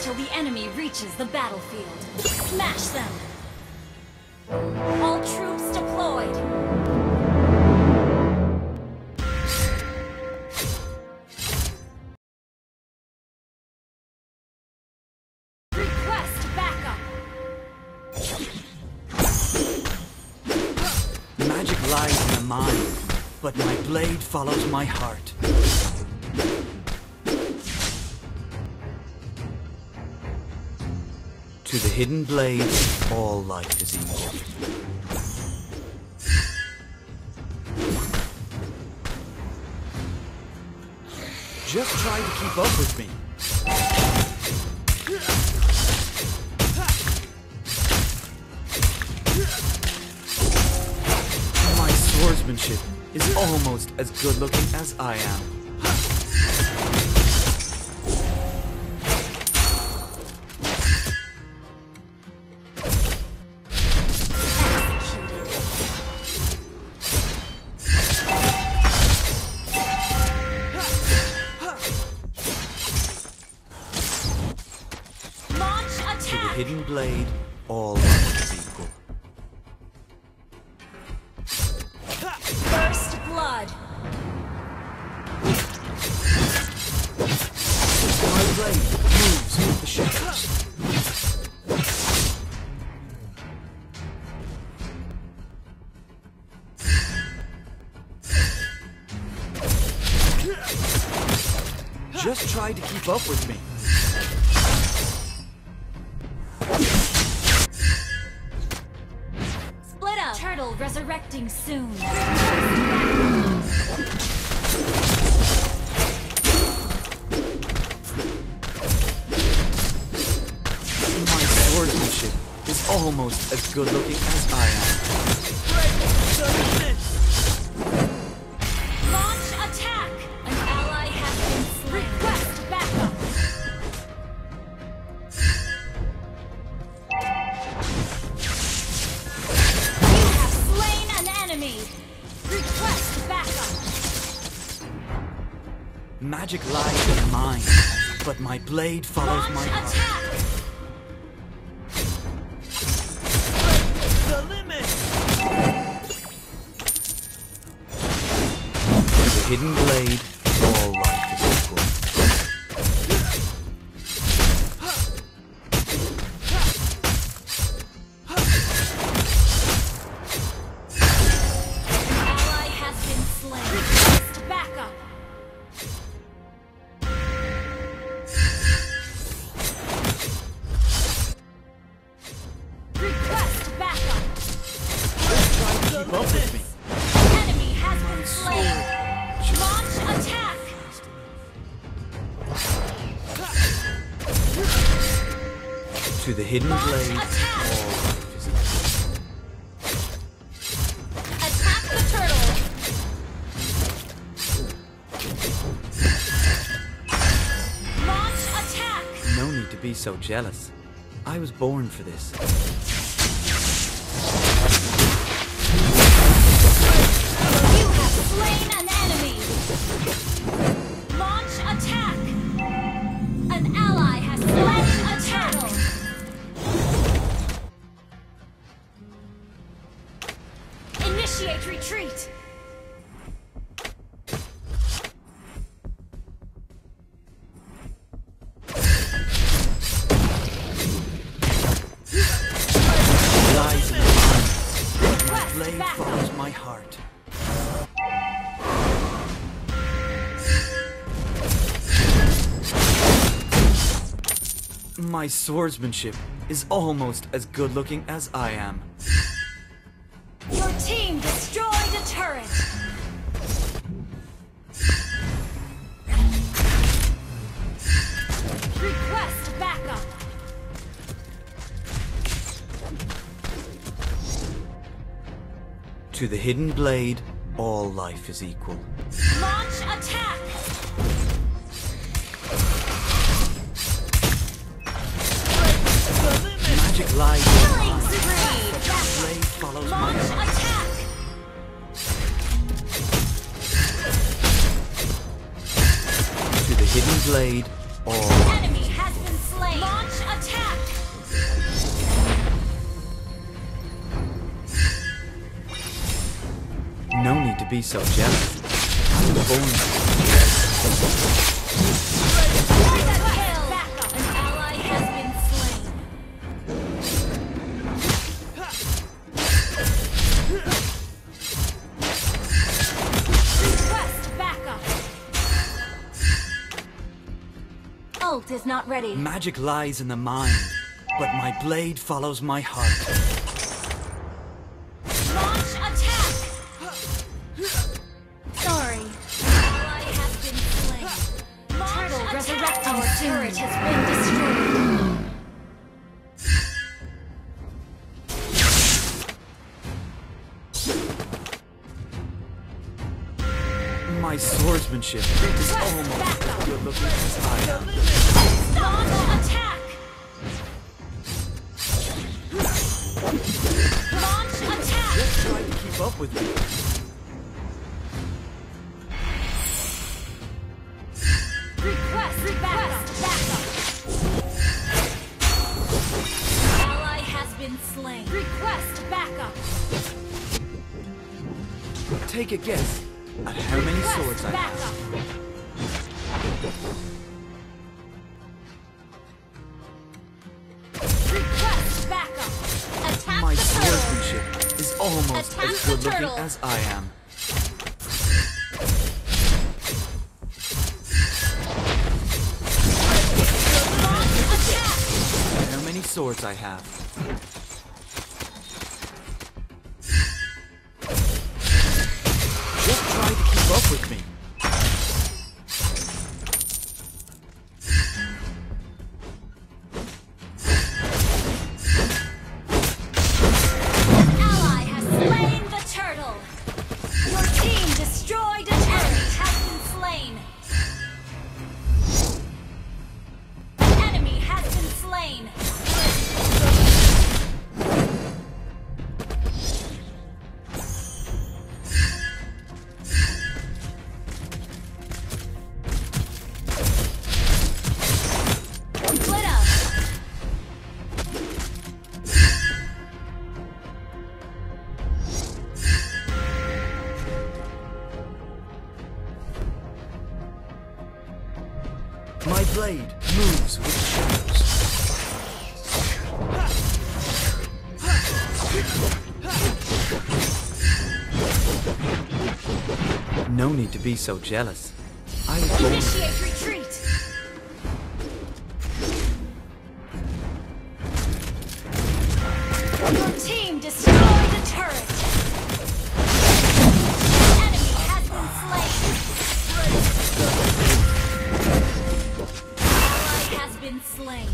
until the enemy reaches the battlefield. Smash them! All troops deployed! Request backup! Magic lies in the mind, but my blade follows my heart. To the hidden blade, all life is equal. Just try to keep up with me. My swordsmanship is almost as good looking as I am. Hidden blade, all life is equal. First blood! My blade moves with the shadows. Just try to keep up with me. Turtle resurrecting soon. My swordsmanship is almost as good looking as I am. Launch attack! An ally has been slain. Request backup! Request backup! Magic lies in the mind, but my blade follows my heart. Attack! The limit! The hidden blade, all life is equal. Keep up with me. Enemy has been slain. Launch attack. To the hidden blade, attack. all life is equal. Attack the turtle. Launch attack. No need to be so jealous. I was born for this. Slain an enemy! Launch attack! An ally has slain a turtle! Initiate retreat! Lies in the mind. My blade follows my heart. My swordsmanship is almost as good looking as I am. Your team destroyed a turret! Request backup! To the hidden blade, all life is equal. Launch attack! Magic lies in the Killing mind. spree! Blade follows my Launch heart. attack! To the hidden blade, all Enemy has been slain! slain. Launch attack. No need to be so jealous. I'm born. An ally has been slain. Request backup. Ult is not ready. Magic lies in the mind, but my blade follows my heart. Launch attack. Sorry. Ally has been slain. Turtle resurrecting. Our turret has been destroyed. My swordsmanship is almost as good looking as I am. Launch attack. Launch attack. Just try to keep up with me. Request backup. Ally has been slain. Request backup. Take a guess at how many swords I have. Backup. Request backup. Attack My the turtle. swordsmanship is almost Attack as the good looking turtle. as I am. Launch attack. How many swords I have. Just try to keep up with me. Ally has slain the turtle. Your team destroyed a turret. Has been slain. Enemy has been slain. Split up. My blade moves with shadows. No need to be so jealous. I was born. Initiate retreat. Your team destroyed a turret. Enemy has been slain. Ally has been slain.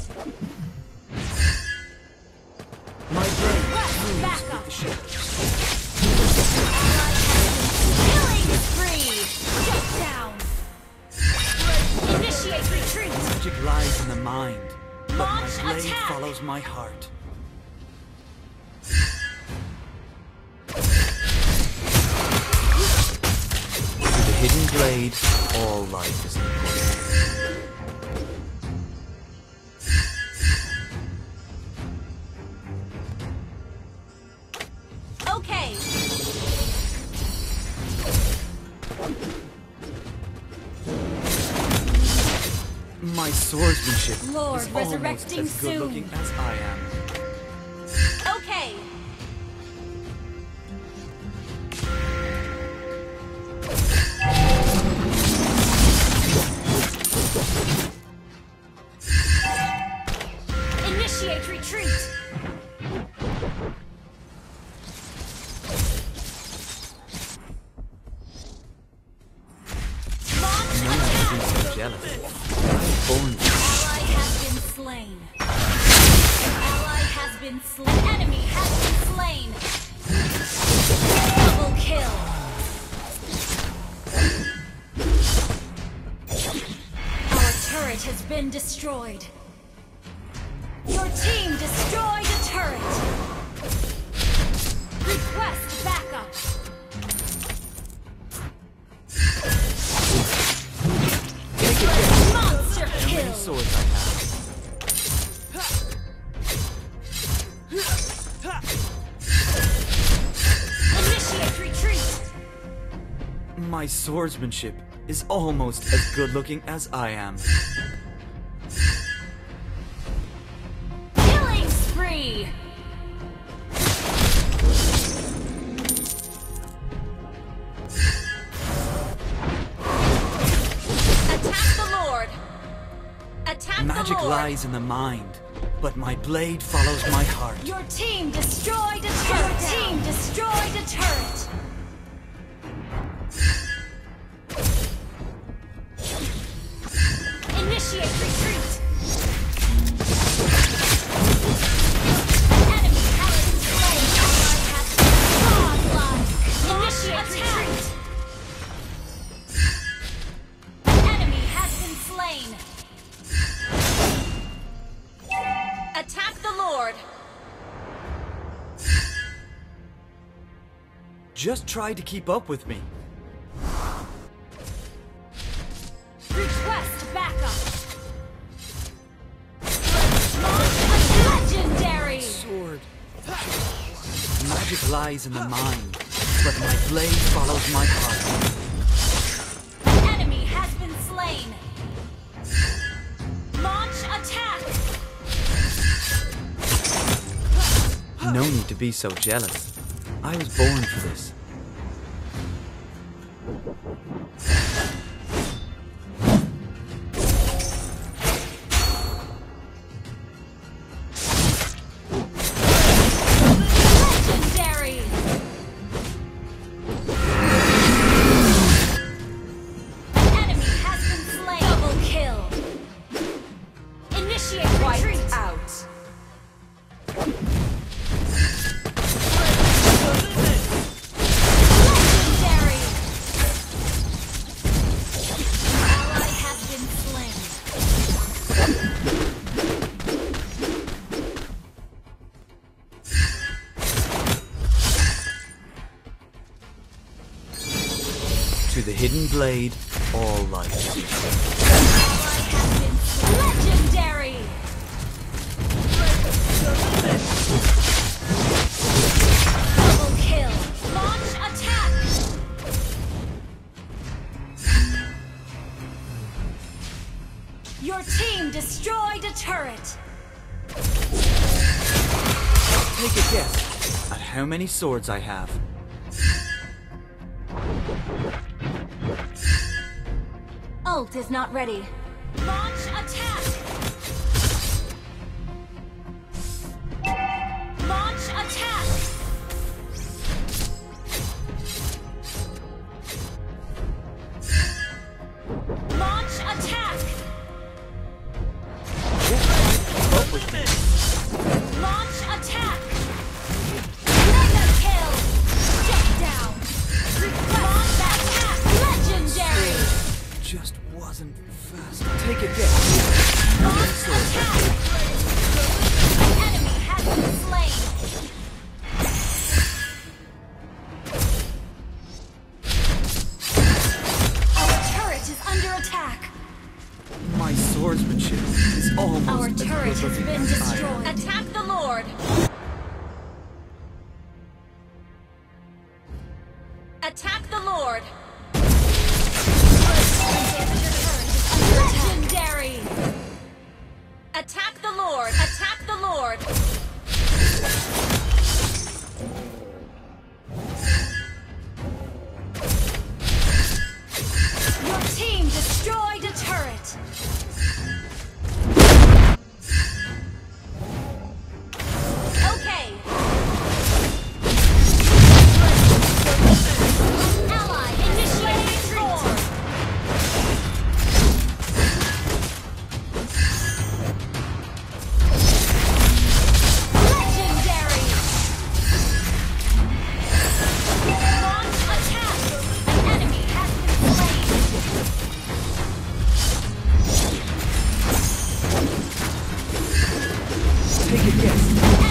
My blade Request moves backup. with the shadows. Ally has been killing spree. Shut down. Initiate retreat. Magic lies in the mind, but Launch my blade attack. follows my heart. With the hidden blade, all life is important. Okay. My swordsmanship Lord, is almost resurrecting as good looking soon. as I am. Okay. Initiate retreat. Launch No one attack. should be so jealous. I'm born to Ally has been slain. An ally has been slain. An enemy has been slain. Double kill. Our turret has been destroyed. Your team destroyed a turret. Request backup. take a guess Monster how many kill. swords I have. My swordsmanship is almost as good looking as I am. Killing spree! Attack the Lord! Attack Magic the Lord! lies in the mind, but my blade follows my heart. Your team destroyed a turret! Your team destroyed a turret! Initiate retreat! An enemy has been slain! Ally has been godlike! Initiate retreat! An enemy has been slain! Attack the Lord! Just try to keep up with me. Request backup! Legendary! Sword. Magic lies in the mind, but my blade follows my heart. An enemy has been slain! Launch attack! No need to be so jealous. I was born for this. Legendary! Enemy has been slain! Double kill! Initiate retreat! Out! Legendary! Ally has been slain. To the hidden blade, all light. Ally has been slain. Legendary! Double kill! Launch attack! Your team destroyed a turret! Take a guess at how many swords I have. Ult is not ready. Launch attack! Launch attack! Launch attack! Keep up with me. Launch attack! Mega kill! Shut down! Launch attack! Legendary! Just wasn't fast. Take a guess. Launch attack! An enemy has been slain! Our turret is under attack! My swordsmanship is almost Our as turret good has looking been as I am. destroyed! Attack the Lord! Attack the Lord! Legendary! Attack the Lord! Attack the Lord! Your team destroyed a turret! Okay! Ally initiating retreat! Legendary! Launch attack! An enemy has been slain! Take a guess